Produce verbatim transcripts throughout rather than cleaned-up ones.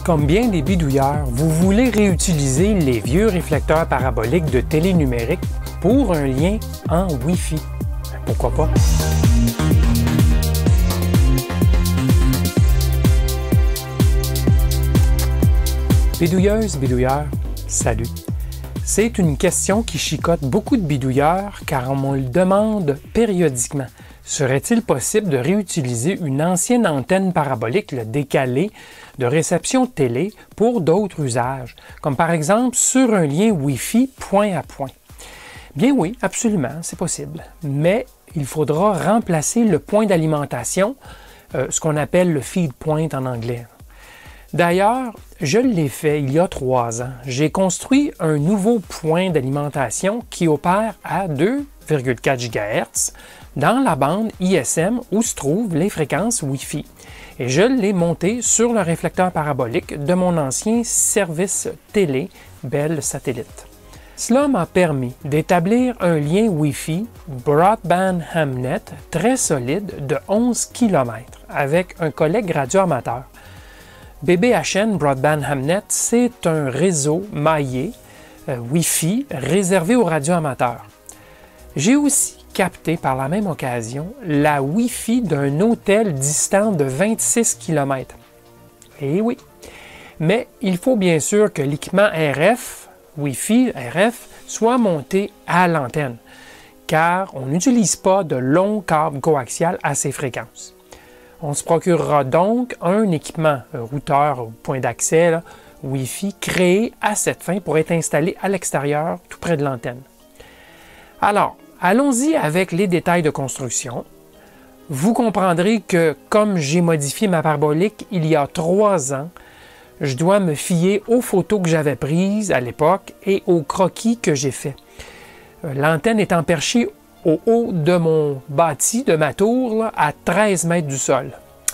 Comme bien des bidouilleurs, vous voulez réutiliser les vieux réflecteurs paraboliques de télé numérique pour un lien en Wi-Fi. Pourquoi pas? Bidouilleuses, bidouilleurs, salut! C'est une question qui chicote beaucoup de bidouilleurs car on me le demande périodiquement. Serait-il possible de réutiliser une ancienne antenne parabolique, le décalé, de réception télé pour d'autres usages, comme par exemple sur un lien Wi-Fi point à point? Bien oui, absolument, c'est possible, mais il faudra remplacer le point d'alimentation, euh, ce qu'on appelle le feed point en anglais. D'ailleurs, je l'ai fait il y a trois ans. J'ai construit un nouveau point d'alimentation qui opère à deux virgule quatre gigahertz dans la bande I S M où se trouvent les fréquences Wi-Fi. Et je l'ai monté sur le réflecteur parabolique de mon ancien service télé Bell Satellite. Cela m'a permis d'établir un lien Wi-Fi Broadband Hamnet très solide de onze kilomètres avec un collègue radioamateur. B B H N Broadband Hamnet, c'est un réseau maillé euh, Wi-Fi réservé aux radioamateurs. J'ai aussi capté par la même occasion la Wi-Fi d'un hôtel distant de vingt-six kilomètres. Eh oui, mais il faut bien sûr que l'équipement R F, Wi-Fi R F, soit monté à l'antenne, car on n'utilise pas de longs câbles coaxial à ces fréquences. On se procurera donc un équipement un routeur ou point d'accès Wi-Fi créé à cette fin pour être installé à l'extérieur, tout près de l'antenne. Alors, allons-y avec les détails de construction. Vous comprendrez que, comme j'ai modifié ma parabolique il y a trois ans, je dois me fier aux photos que j'avais prises à l'époque et aux croquis que j'ai faits. L'antenne étant perchée au haut de mon bâti, de ma tour, là, à treize mètres du sol.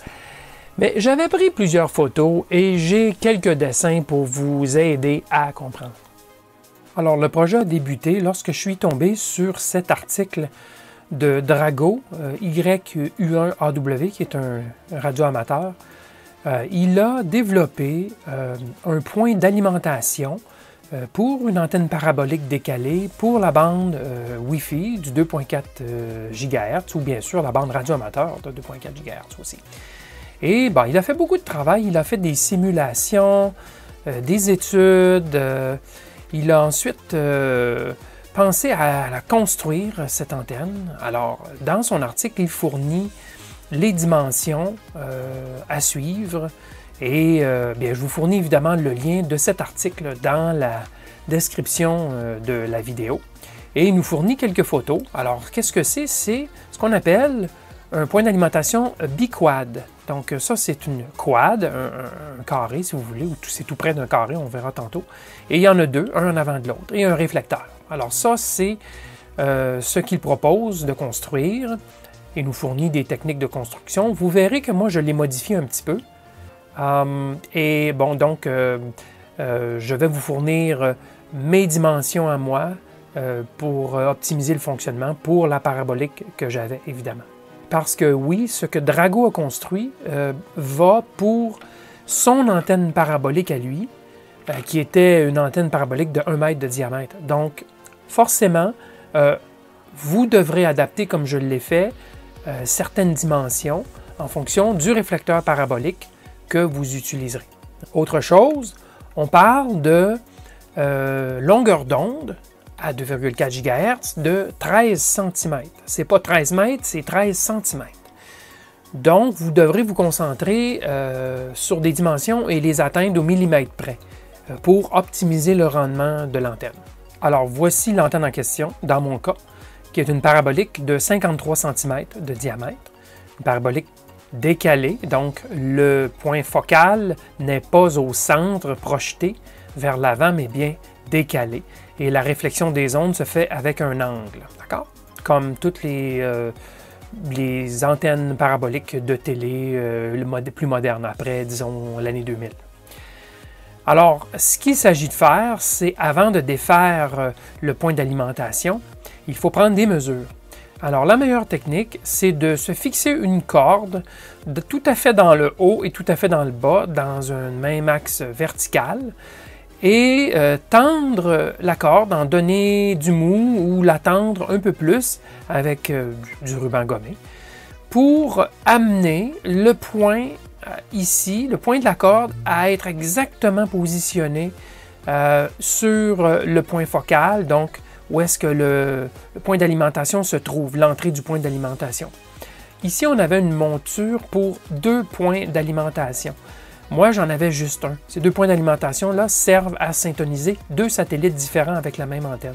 Mais j'avais pris plusieurs photos et j'ai quelques dessins pour vous aider à comprendre. Alors, le projet a débuté lorsque je suis tombé sur cet article de Drago, euh, Y U un A W, qui est un radioamateur. Euh, il a développé euh, un point d'alimentation euh, pour une antenne parabolique décalée pour la bande euh, Wi-Fi du deux virgule quatre gigahertz ou bien sûr la bande radioamateur de deux virgule quatre gigahertz aussi. Et ben, il a fait beaucoup de travail, il a fait des simulations, euh, des études, euh, il a ensuite euh, pensé à, à construire cette antenne. Alors, dans son article, il fournit les dimensions euh, à suivre et euh, bien, je vous fournis évidemment le lien de cet article dans la description euh, de la vidéo. Et il nous fournit quelques photos. Alors, qu'est-ce que c'est? C'est ce qu'on appelle un point d'alimentation biquad. Donc ça, c'est une quad, un, un, un carré si vous voulez, ou c'est tout près d'un carré, on verra tantôt. Et il y en a deux, un en avant de l'autre, et un réflecteur. Alors ça, c'est euh, ce qu'il propose de construire. Il nous fournit des techniques de construction. Vous verrez que moi, je l'ai modifié un petit peu. Um, et bon, donc, euh, euh, je vais vous fournir mes dimensions à moi euh, pour optimiser le fonctionnement pour la parabolique que j'avais, évidemment. Parce que oui, ce que Drago a construit euh, va pour son antenne parabolique à lui, euh, qui était une antenne parabolique de un mètre de diamètre. Donc, forcément, euh, vous devrez adapter, comme je l'ai fait, euh, certaines dimensions en fonction du réflecteur parabolique que vous utiliserez. Autre chose, on parle de euh, longueur d'onde à deux virgule quatre gigahertz de treize centimètres. Ce n'est pas treize mètres, c'est treize centimètres. Donc, vous devrez vous concentrer euh, sur des dimensions et les atteindre au millimètre près euh, pour optimiser le rendement de l'antenne. Alors, voici l'antenne en question, dans mon cas, qui est une parabolique de cinquante-trois centimètres de diamètre, une parabolique décalée, donc le point focal n'est pas au centre projeté vers l'avant, mais bien décalé. Et la réflexion des ondes se fait avec un angle, d'accord? Comme toutes les, euh, les antennes paraboliques de télé euh, le mod- plus modernes, après, disons, l'année deux mille. Alors, ce qu'il s'agit de faire, c'est avant de défaire euh, le point d'alimentation, il faut prendre des mesures. Alors, la meilleure technique, c'est de se fixer une corde de tout à fait dans le haut et tout à fait dans le bas, dans un même axe vertical, et euh, tendre la corde, en donner du mou ou la tendre un peu plus avec euh, du ruban gommé, pour amener le point euh, ici, le point de la corde, à être exactement positionné euh, sur le point focal, donc où est-ce que le, le point d'alimentation se trouve, l'entrée du point d'alimentation. Ici, on avait une monture pour deux points d'alimentation. Moi, j'en avais juste un. Ces deux points d'alimentation-là servent à syntoniser deux satellites différents avec la même antenne.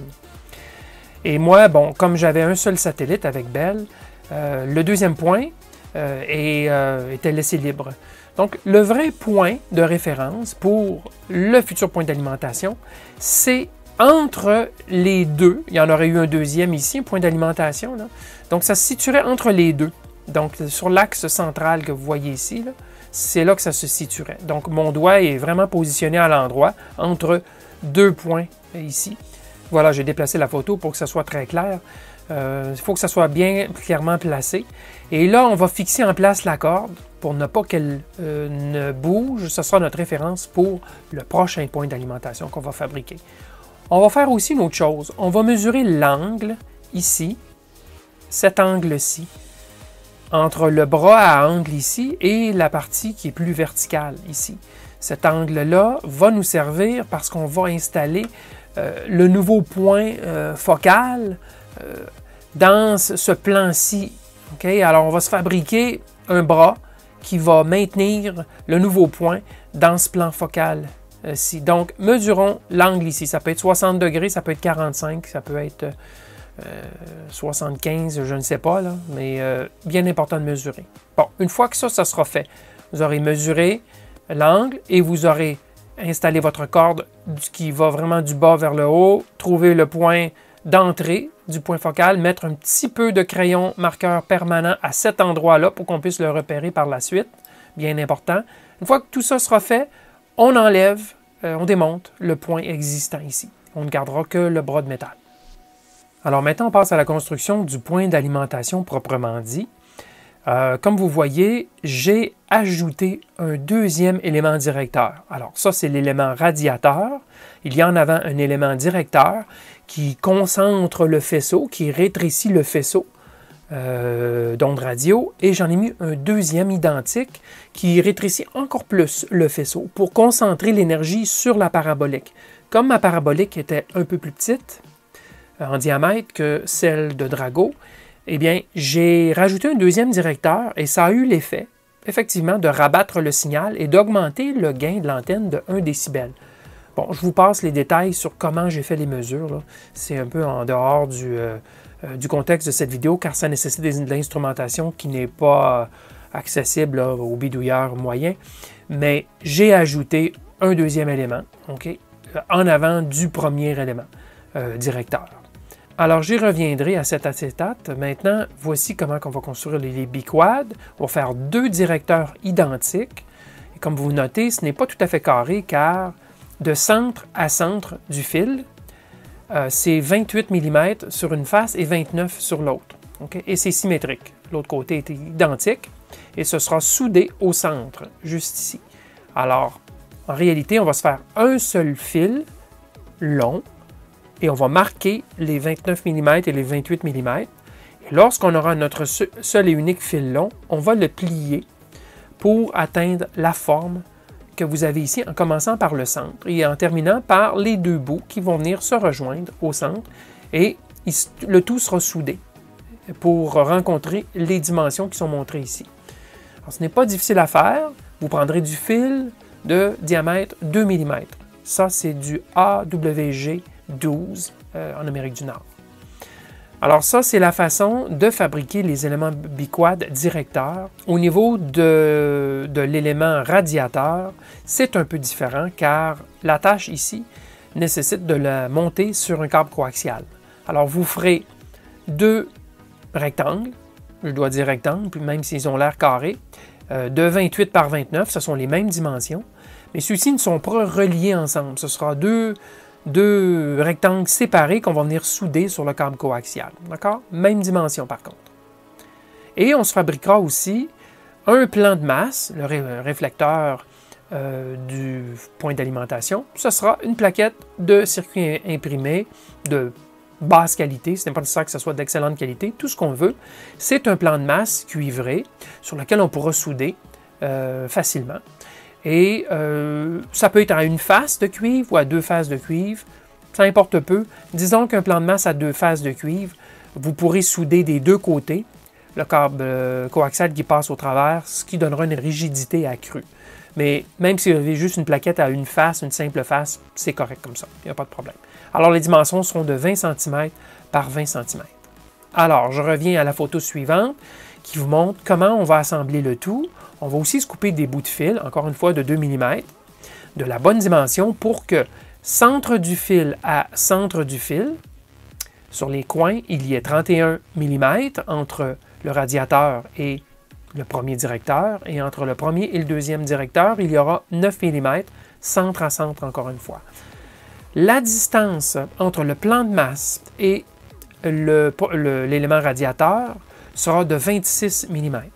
Et moi, bon, comme j'avais un seul satellite avec Bell, euh, le deuxième point euh, est, euh, était laissé libre. Donc, le vrai point de référence pour le futur point d'alimentation, c'est entre les deux. Il y en aurait eu un deuxième ici, un point d'alimentation. Donc, ça se situerait entre les deux. Donc, sur l'axe central que vous voyez ici, c'est là que ça se situerait. Donc, mon doigt est vraiment positionné à l'endroit entre deux points ici. Voilà, j'ai déplacé la photo pour que ça soit très clair. Euh, il faut que ça soit bien clairement placé. Et là, on va fixer en place la corde pour ne pas qu'elle euh, ne bouge. Ce sera notre référence pour le prochain point d'alimentation qu'on va fabriquer. On va faire aussi une autre chose. On va mesurer l'angle ici, cet angle-ci, entre le bras à angle ici et la partie qui est plus verticale ici. Cet angle-là va nous servir parce qu'on va installer euh, le nouveau point euh, focal euh, dans ce plan-ci. Okay? Alors, on va se fabriquer un bras qui va maintenir le nouveau point dans ce plan focal. Ici. Donc, mesurons l'angle ici. Ça peut être soixante degrés, ça peut être quarante-cinq, ça peut être euh, soixante-quinze, je ne sais pas, là, mais euh, bien important de mesurer. Bon, une fois que ça, ça sera fait, vous aurez mesuré l'angle et vous aurez installé votre corde qui va vraiment du bas vers le haut, trouver le point d'entrée du point focal, mettre un petit peu de crayon marqueur permanent à cet endroit-là pour qu'on puisse le repérer par la suite. Bien important. Une fois que tout ça sera fait, on enlève, euh, on démonte le point existant ici. On ne gardera que le bras de métal. Alors maintenant, on passe à la construction du point d'alimentation proprement dit. Euh, comme vous voyez, j'ai ajouté un deuxième élément directeur. Alors ça, c'est l'élément radiateur. Il y a en avant un élément directeur qui concentre le faisceau, qui rétrécit le faisceau euh, d'ondes radio. Et j'en ai mis un deuxième identique qui rétrécit encore plus le faisceau pour concentrer l'énergie sur la parabolique. Comme ma parabolique était un peu plus petite euh, en diamètre que celle de Drago, eh bien, j'ai rajouté un deuxième directeur et ça a eu l'effet, effectivement, de rabattre le signal et d'augmenter le gain de l'antenne de un décibel. Bon, je vous passe les détails sur comment j'ai fait les mesures. C'est un peu en dehors du, euh, euh, du contexte de cette vidéo car ça nécessite de l'instrumentation qui n'est pas accessible là, aux bidouilleurs moyens. Mais j'ai ajouté un deuxième élément, okay, en avant du premier élément euh, directeur. Alors, j'y reviendrai à cet acétate. Maintenant, voici comment on va construire les, les biquads. On va faire deux directeurs identiques. Et comme vous notez, ce n'est pas tout à fait carré car de centre à centre du fil, euh, c'est vingt-huit millimètres sur une face et vingt-neuf sur l'autre. Okay? Et c'est symétrique. L'autre côté est identique et ce sera soudé au centre, juste ici. Alors, en réalité, on va se faire un seul fil long et on va marquer les vingt-neuf millimètres et les vingt-huit millimètres. Et lorsqu'on aura notre seul et unique fil long, on va le plier pour atteindre la forme que vous avez ici, en commençant par le centre et en terminant par les deux bouts qui vont venir se rejoindre au centre. Et le tout sera soudé pour rencontrer les dimensions qui sont montrées ici. Alors, ce n'est pas difficile à faire. Vous prendrez du fil de diamètre deux millimètres. Ça, c'est du A W G douze euh, en Amérique du Nord. Alors ça, c'est la façon de fabriquer les éléments biquads directeurs. Au niveau de, de l'élément radiateur, c'est un peu différent car la tâche ici nécessite de la monter sur un câble coaxial. Alors vous ferez deux rectangles, je dois dire rectangles, même s'ils ont l'air carrés, euh, de vingt-huit par vingt-neuf, ce sont les mêmes dimensions, mais ceux-ci ne sont pas reliés ensemble. Ce sera deux deux rectangles séparés qu'on va venir souder sur le câble coaxial. D'accord? Même dimension par contre. Et on se fabriquera aussi un plan de masse, le ré réflecteur euh, du point d'alimentation. Ce sera une plaquette de circuit imprimé de basse qualité. Ce n'est pas nécessaire que ce soit d'excellente qualité. Tout ce qu'on veut, c'est un plan de masse cuivré sur lequel on pourra souder euh, facilement. Et euh, ça peut être à une face de cuivre ou à deux faces de cuivre. Ça importe peu. Disons qu'un plan de masse à deux faces de cuivre, vous pourrez souder des deux côtés le câble euh, coaxial qui passe au travers, ce qui donnera une rigidité accrue. Mais même si vous avez juste une plaquette à une face, une simple face, c'est correct comme ça. Il n'y a pas de problème. Alors, les dimensions seront de vingt centimètres par vingt centimètres. Alors, je reviens à la photo suivante qui vous montre comment on va assembler le tout. On va aussi se couper des bouts de fil, encore une fois de deux millimètres, de la bonne dimension pour que centre du fil à centre du fil, sur les coins, il y ait trente et un millimètres entre le radiateur et le premier directeur, et entre le premier et le deuxième directeur, il y aura neuf millimètres, centre à centre encore une fois. La distance entre le plan de masse et l'élément radiateur sera de vingt-six millimètres.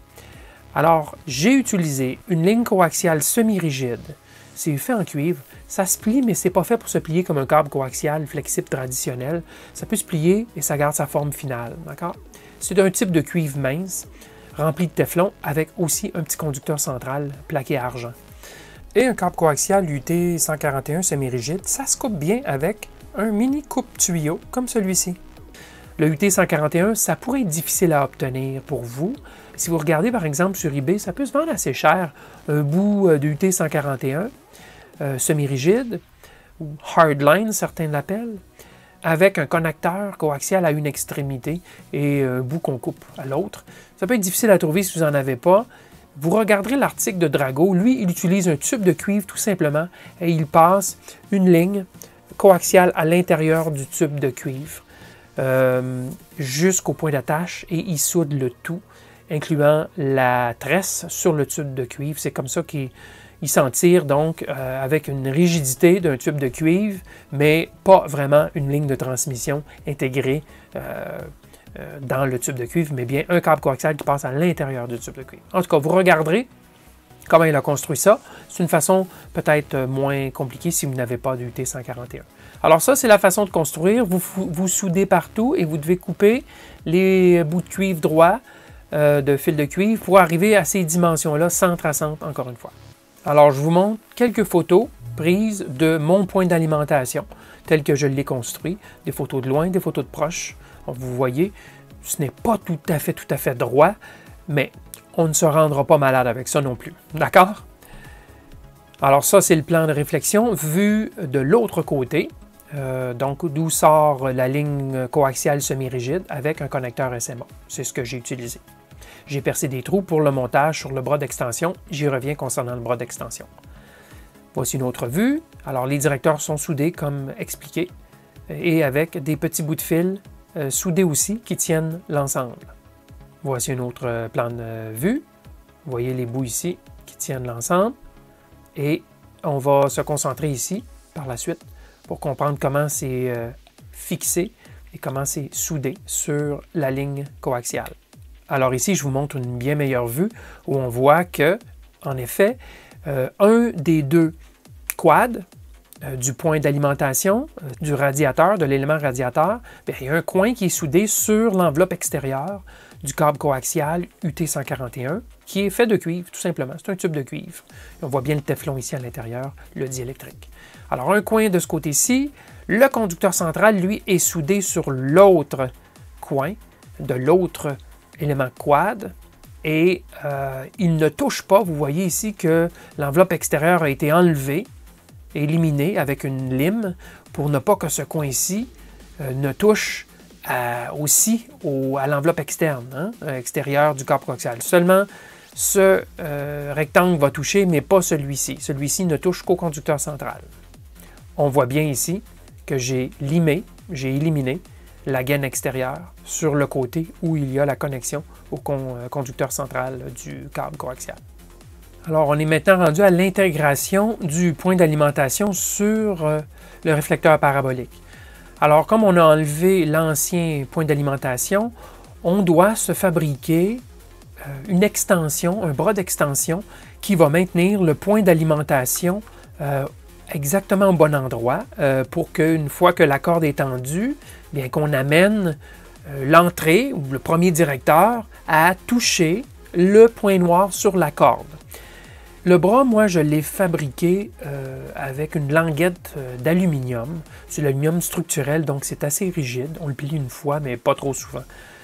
Alors, j'ai utilisé une ligne coaxiale semi-rigide. C'est fait en cuivre. Ça se plie, mais ce n'est pas fait pour se plier comme un câble coaxial flexible traditionnel. Ça peut se plier et ça garde sa forme finale. D'accord? C'est d'un type de cuivre mince, rempli de téflon, avec aussi un petit conducteur central plaqué à argent. Et un câble coaxial U T cent quarante et un semi-rigide, ça se coupe bien avec un mini coupe-tuyau comme celui-ci. Le U T cent quarante et un, ça pourrait être difficile à obtenir pour vous. Si vous regardez par exemple sur eBay, ça peut se vendre assez cher, un bout de U T cent quarante et un euh, semi-rigide, ou hardline, certains l'appellent, avec un connecteur coaxial à une extrémité et un bout qu'on coupe à l'autre. Ça peut être difficile à trouver si vous n'en avez pas. Vous regarderez l'article de Drago. Lui, il utilise un tube de cuivre tout simplement et il passe une ligne coaxiale à l'intérieur du tube de cuivre euh, jusqu'au point d'attache et il soude le tout, incluant la tresse sur le tube de cuivre. C'est comme ça qu'il s'en tire donc euh, avec une rigidité d'un tube de cuivre, mais pas vraiment une ligne de transmission intégrée euh, euh, dans le tube de cuivre, mais bien un câble coaxial qui passe à l'intérieur du tube de cuivre. En tout cas, vous regarderez comment il a construit ça. C'est une façon peut-être moins compliquée si vous n'avez pas de U T cent quarante et un. Alors ça, c'est la façon de construire. Vous, vous soudez partout et vous devez couper les bouts de cuivre droits euh, de fil de cuivre pour arriver à ces dimensions-là, centre à centre, encore une fois. Alors, je vous montre quelques photos prises de mon point d'alimentation, tel que je l'ai construit. Des photos de loin, des photos de proche. Vous voyez, ce n'est pas tout à fait, tout à fait droit, mais on ne se rendra pas malade avec ça non plus. D'accord? Alors ça, c'est le plan de réflexion vu de l'autre côté, euh, donc d'où sort la ligne coaxiale semi-rigide avec un connecteur S M A. C'est ce que j'ai utilisé. J'ai percé des trous pour le montage sur le bras d'extension. J'y reviens concernant le bras d'extension. Voici une autre vue. Alors, les directeurs sont soudés comme expliqué et avec des petits bouts de fil euh, soudés aussi qui tiennent l'ensemble. Voici une autre euh, plan de vue. Vous voyez les bouts ici qui tiennent l'ensemble. Et on va se concentrer ici, par la suite, pour comprendre comment c'est euh, fixé et comment c'est soudé sur la ligne coaxiale. Alors ici, je vous montre une bien meilleure vue où on voit que, en effet, euh, un des deux quads euh, du point d'alimentation, euh, du radiateur, de l'élément radiateur, bien, il y a un coin qui est soudé sur l'enveloppe extérieure du câble coaxial U T cent quarante et un, qui est fait de cuivre, tout simplement. C'est un tube de cuivre. On voit bien le téflon ici à l'intérieur, le diélectrique. Alors, un coin de ce côté-ci, le conducteur central, lui, est soudé sur l'autre coin de l'autre élément quad et euh, il ne touche pas. Vous voyez ici que l'enveloppe extérieure a été enlevée, éliminée avec une lime pour ne pas que ce coin-ci euh, ne touche à, aussi au, à l'enveloppe externe, hein, extérieure du câble coaxial. Seulement, ce euh, rectangle va toucher, mais pas celui-ci. Celui-ci ne touche qu'au conducteur central. On voit bien ici que j'ai limé, j'ai éliminé la gaine extérieure sur le côté où il y a la connexion au con, euh, conducteur central du câble coaxial. Alors, on est maintenant rendu à l'intégration du point d'alimentation sur euh, le réflecteur parabolique. Alors, comme on a enlevé l'ancien point d'alimentation, on doit se fabriquer euh, une extension, un bras d'extension qui va maintenir le point d'alimentation euh, exactement au bon endroit euh, pour qu'une fois que la corde est tendue, bien qu'on amène euh, l'entrée ou le premier directeur à toucher le point noir sur la corde. Le bras, moi, je l'ai fabriqué euh, avec une languette euh, d'aluminium. C'est l'aluminium structurel, donc c'est assez rigide. On le plie une fois, mais pas trop souvent.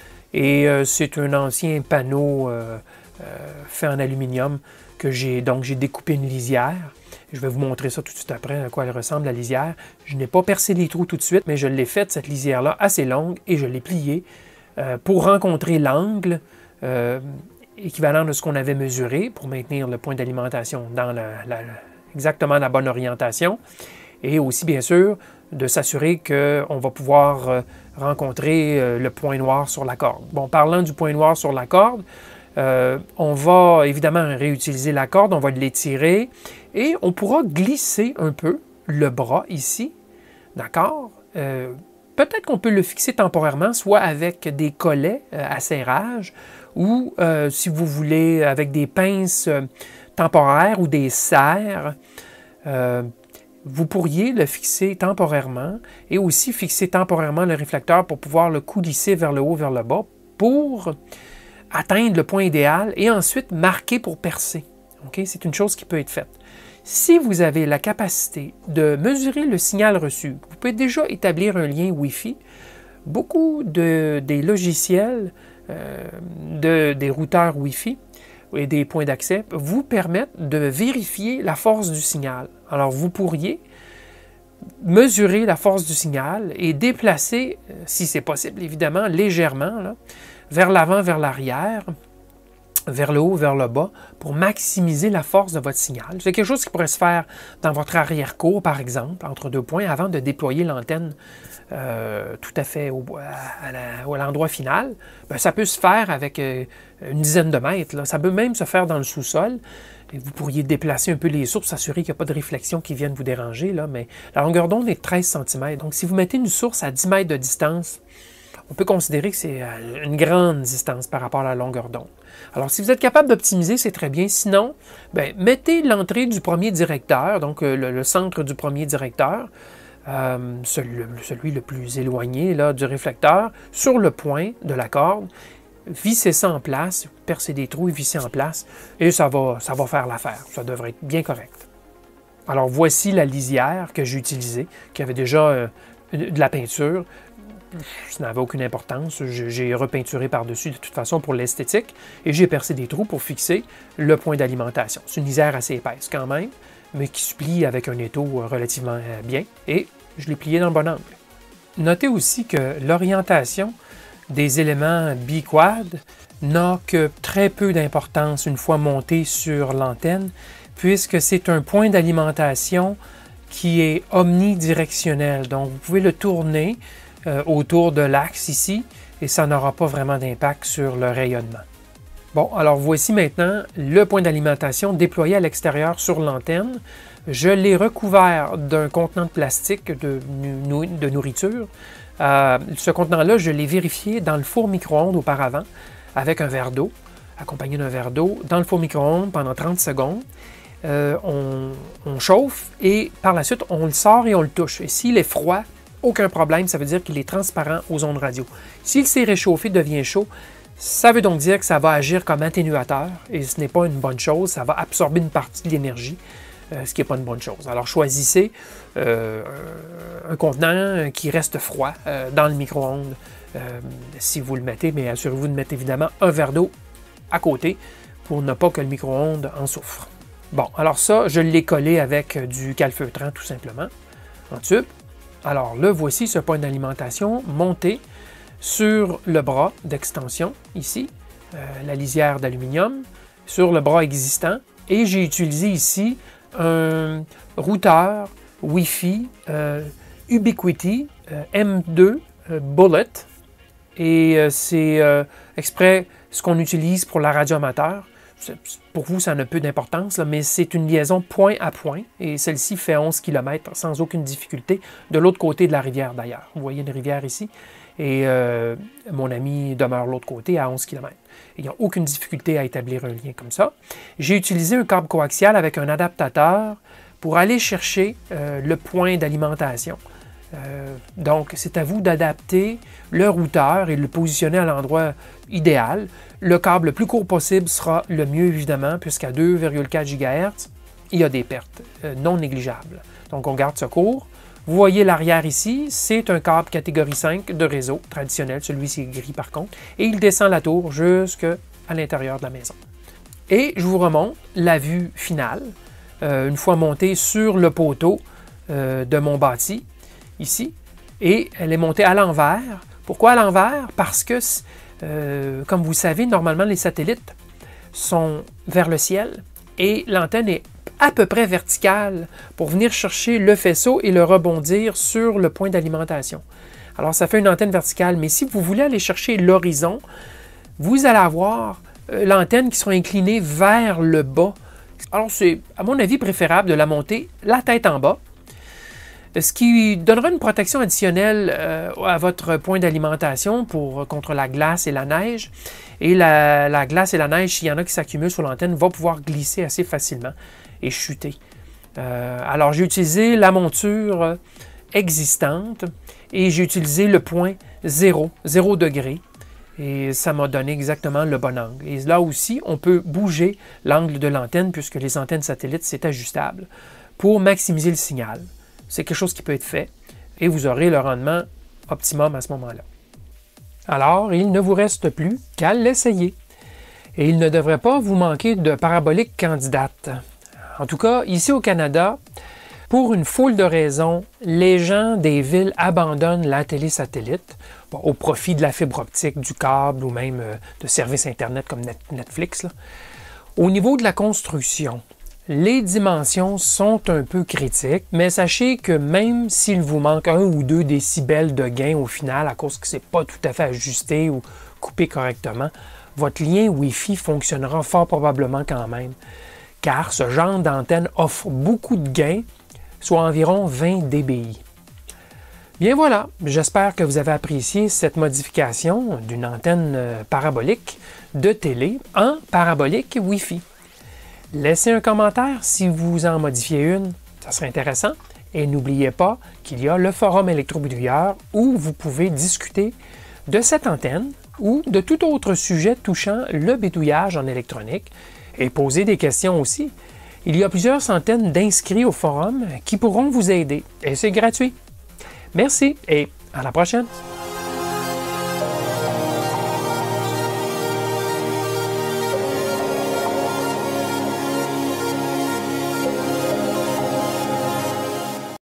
Et euh, c'est un ancien panneau euh, euh, fait en aluminium que j'ai donc j'ai découpé une lisière. Je vais vous montrer ça tout de suite après, à quoi elle ressemble, la lisière. Je n'ai pas percé les trous tout de suite, mais je l'ai faite, cette lisière-là, assez longue, et je l'ai pliée euh, pour rencontrer l'angle euh, équivalent de ce qu'on avait mesuré pour maintenir le point d'alimentation dans la, la, exactement la bonne orientation. Et aussi, bien sûr, de s'assurer qu'on va pouvoir euh, rencontrer euh, le point noir sur la corde. Bon, parlant du point noir sur la corde, Euh, on va évidemment réutiliser la corde, on va l'étirer et on pourra glisser un peu le bras ici, d'accord? Euh, peut-être qu'on peut le fixer temporairement, soit avec des collets euh, à serrage ou, euh, si vous voulez, avec des pinces euh, temporaires ou des serres. Euh, vous pourriez le fixer temporairement et aussi fixer temporairement le réflecteur pour pouvoir le coulisser vers le haut, vers le bas, pour atteindre le point idéal et ensuite marquer pour percer. Okay? C'est une chose qui peut être faite. Si vous avez la capacité de mesurer le signal reçu, vous pouvez déjà établir un lien Wi-Fi. Beaucoup de, des logiciels, euh, de, des routeurs Wi-Fi et des points d'accès vous permettent de vérifier la force du signal. Alors, vous pourriez mesurer la force du signal et déplacer, si c'est possible, évidemment, légèrement, là, vers l'avant, vers l'arrière, vers le haut, vers le bas, pour maximiser la force de votre signal. C'est quelque chose qui pourrait se faire dans votre arrière-cour, par exemple, entre deux points, avant de déployer l'antenne euh, tout à fait au, à, la, à l'endroit final. Bien, ça peut se faire avec euh, une dizaine de mètres. Là. Ça peut même se faire dans le sous-sol. Et vous pourriez déplacer un peu les sources, s'assurer qu'il n'y a pas de réflexion qui vienne vous déranger. Là, mais la longueur d'onde est de treize centimètres. Donc, si vous mettez une source à dix mètres de distance, on peut considérer que c'est une grande distance par rapport à la longueur d'onde. Alors, si vous êtes capable d'optimiser, c'est très bien. Sinon, bien, mettez l'entrée du premier directeur, donc le, le centre du premier directeur, euh, celui, celui le plus éloigné là, du réflecteur, sur le point de la corde. Vissez ça en place, percez des trous et vissez en place, et ça va, ça va faire l'affaire. Ça devrait être bien correct. Alors, voici la lisière que j'ai utilisée, qui avait déjà euh, de la peinture. Ça n'avait aucune importance. J'ai repeinturé par-dessus de toute façon pour l'esthétique et j'ai percé des trous pour fixer le point d'alimentation. C'est une lisière assez épaisse quand même, mais qui se plie avec un étau relativement bien et je l'ai plié dans le bon angle. Notez aussi que l'orientation des éléments biquad n'a que très peu d'importance une fois monté sur l'antenne, puisque c'est un point d'alimentation qui est omnidirectionnel. Donc, vous pouvez le tourner euh, autour de l'axe ici, et ça n'aura pas vraiment d'impact sur le rayonnement. Bon, alors voici maintenant le point d'alimentation déployé à l'extérieur sur l'antenne. Je l'ai recouvert d'un contenant de plastique de, de nourriture. Euh, ce contenant-là, je l'ai vérifié dans le four micro-ondes auparavant, avec un verre d'eau, accompagné d'un verre d'eau, dans le four micro-ondes pendant trente secondes. Euh, on, on chauffe et par la suite, on le sort et on le touche. Et s'il est froid, aucun problème, ça veut dire qu'il est transparent aux ondes radio. S'il s'est réchauffé, devient chaud, ça veut donc dire que ça va agir comme atténuateur et ce n'est pas une bonne chose, ça va absorber une partie de l'énergie, euh, ce qui n'est pas une bonne chose. Alors choisissez euh, un contenant qui reste froid euh, dans le micro-ondes euh, si vous le mettez, mais assurez-vous de mettre évidemment un verre d'eau à côté pour ne pas que le micro-ondes en souffre. Bon, alors ça, je l'ai collé avec du calfeutrant tout simplement, en tube. Alors le voici, ce point d'alimentation monté sur le bras d'extension, ici, euh, la lisière d'aluminium, sur le bras existant. Et j'ai utilisé ici un routeur Wi-Fi euh, Ubiquiti euh, M deux euh, Bullet. Et euh, c'est euh, exprès ce qu'on utilise pour la radio amateur. Pour vous, ça n'a peu d'importance, mais c'est une liaison point à point, et celle-ci fait onze kilomètres sans aucune difficulté, de l'autre côté de la rivière d'ailleurs. Vous voyez une rivière ici, et euh, mon ami demeure de l'autre côté à onze kilomètres. Il n'y a aucune difficulté à établir un lien comme ça. J'ai utilisé un câble coaxial avec un adaptateur pour aller chercher euh, le point d'alimentation. Euh, donc, c'est à vous d'adapter le routeur et le positionner à l'endroit idéal. Le câble le plus court possible sera le mieux, évidemment, puisqu'à deux virgule quatre gigahertz, il y a des pertes euh, non négligeables. Donc, on garde ce court. Vous voyez l'arrière ici, c'est un câble catégorie cinq de réseau traditionnel. Celui-ci est gris par contre. Et il descend la tour jusqu'à l'intérieur de la maison. Et je vous remonte la vue finale, euh, une fois montée sur le poteau euh, de mon bâti. Ici, et elle est montée à l'envers. Pourquoi à l'envers? Parce que, euh, comme vous savez, normalement, les satellites sont vers le ciel et l'antenne est à peu près verticale pour venir chercher le faisceau et le rebondir sur le point d'alimentation. Alors, ça fait une antenne verticale, mais si vous voulez aller chercher l'horizon, vous allez avoir euh, l'antenne qui sera inclinée vers le bas. Alors, c'est, à mon avis, préférable de la monter la tête en bas, ce qui donnera une protection additionnelle euh, à votre point d'alimentation pour contre la glace et la neige. Et la, la glace et la neige, s'il y en a qui s'accumulent sur l'antenne, va pouvoir glisser assez facilement et chuter. Euh, alors, j'ai utilisé la monture existante et j'ai utilisé le point zéro, zéro degré. Et ça m'a donné exactement le bon angle. Et là aussi, on peut bouger l'angle de l'antenne puisque les antennes satellites, c'est ajustable pour maximiser le signal. C'est quelque chose qui peut être fait et vous aurez le rendement optimum à ce moment-là. Alors, il ne vous reste plus qu'à l'essayer. Et il ne devrait pas vous manquer de paraboliques candidates. En tout cas, ici au Canada, pour une foule de raisons, les gens des villes abandonnent la télé-satellite bon, au profit de la fibre optique, du câble ou même euh, de services Internet comme Netflix. Là. Au niveau de la construction, les dimensions sont un peu critiques, mais sachez que même s'il vous manque un ou deux décibels de gain au final, à cause que ce n'est pas tout à fait ajusté ou coupé correctement, votre lien Wi-Fi fonctionnera fort probablement quand même, car ce genre d'antenne offre beaucoup de gains, soit environ vingt dBi. Bien voilà, j'espère que vous avez apprécié cette modification d'une antenne parabolique de télé en parabolique Wi-Fi. Laissez un commentaire si vous en modifiez une, ça serait intéressant. Et n'oubliez pas qu'il y a le forum électrobidouilleur où vous pouvez discuter de cette antenne ou de tout autre sujet touchant le bidouillage en électronique et poser des questions aussi. Il y a plusieurs centaines d'inscrits au forum qui pourront vous aider et c'est gratuit. Merci et à la prochaine!